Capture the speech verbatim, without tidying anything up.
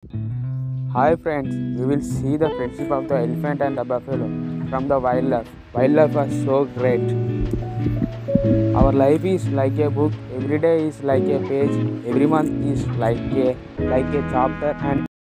Hi friends, we will see the friendship of the elephant and the buffalo from the wildlife. Wildlife was so great. Our life is like a book. Every day is like a page. Every month is like a like a chapter, and